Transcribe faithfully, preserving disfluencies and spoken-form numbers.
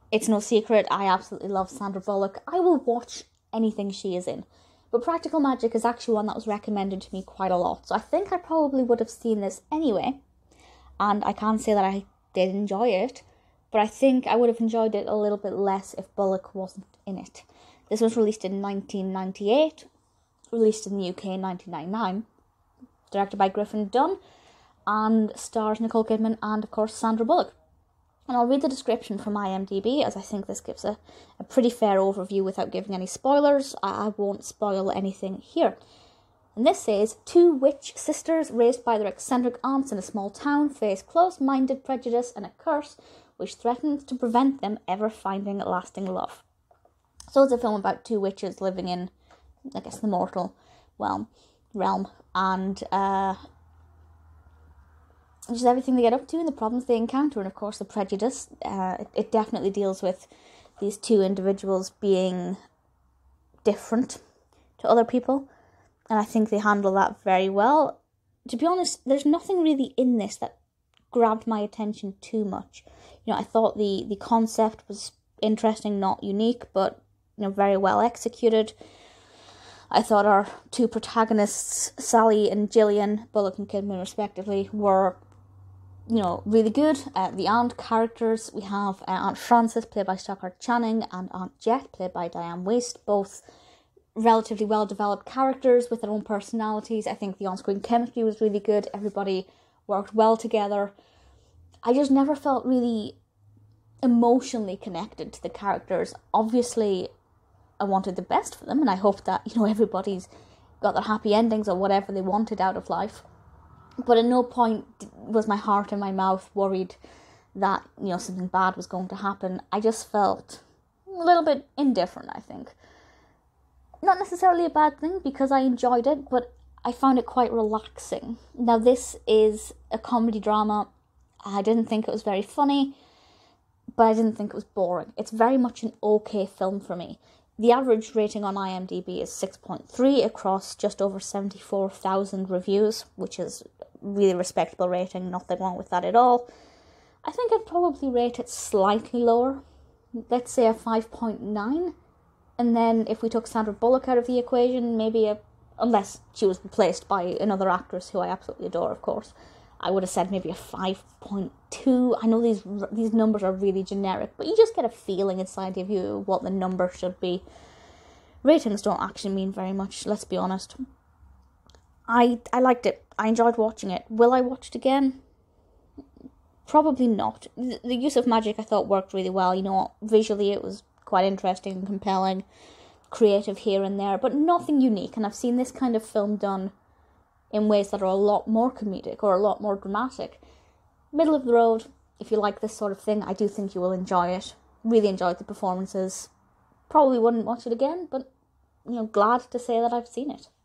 it's no secret, I absolutely love Sandra Bullock. I will watch anything she is in. But Practical Magic is actually one that was recommended to me quite a lot. So I think I probably would have seen this anyway. And I can't say that I did enjoy it. But I think I would have enjoyed it a little bit less if Bullock wasn't in it. This was released in nineteen ninety-eight. Released in the U K in nineteen ninety-nine. Directed by Griffin Dunn. And stars Nicole Kidman and, of course, Sandra Bullock. And I'll read the description from IMDb, as I think this gives a, a pretty fair overview without giving any spoilers. I, I won't spoil anything here. And this says, two witch sisters raised by their eccentric aunts in a small town face close-minded prejudice and a curse which threatens to prevent them ever finding lasting love. So it's a film about two witches living in, I guess, the mortal realm, realm and uh, just everything they get up to and the problems they encounter, and of course the prejudice. Uh, it, it definitely deals with these two individuals being different to other people, and I think they handle that very well. To be honest, there's nothing really in this that grabbed my attention too much. You know, I thought the, the concept was interesting, not unique, but, you know, very well executed. I thought our two protagonists, Sally and Gillian, Bullock and Kidman respectively, were, you know, really good. Uh, the aunt characters, we have uh, Aunt Frances, played by Stockard Channing, and Aunt Jet, played by Dianne Wiest, both relatively well-developed characters with their own personalities. I think the on-screen chemistry was really good. Everybody worked well together. I just never felt really emotionally connected to the characters. Obviously, I wanted the best for them, and I hope that, you know, everybody's got their happy endings or whatever they wanted out of life. But at no point was my heart in my mouth worried that, you know, something bad was going to happen. I just felt a little bit indifferent, I think. Not necessarily a bad thing, because I enjoyed it, but I found it quite relaxing. Now, this is a comedy drama. I didn't think it was very funny, but I didn't think it was boring. It's very much an okay film for me. The average rating on IMDb is six point three across just over seventy-four thousand reviews, which is really respectable rating, nothing wrong with that at all. I think I'd probably rate it slightly lower, let's say a five point nine, and then if we took Sandra Bullock out of the equation, maybe a, unless she was replaced by another actress who I absolutely adore, of course, I would have said maybe a five point two. I know these these numbers are really generic, but you just get a feeling inside of you what the number should be. Ratings don't actually mean very much, let's be honest. I I liked it. I enjoyed watching it. Will I watch it again? Probably not. The, the use of magic I thought worked really well. You know, visually it was quite interesting and compelling, creative here and there, but nothing unique. And I've seen this kind of film done in ways that are a lot more comedic or a lot more dramatic. Middle of the road. If you like this sort of thing, I do think you will enjoy it. Really enjoyed the performances. Probably wouldn't watch it again, but, you know, glad to say that I've seen it.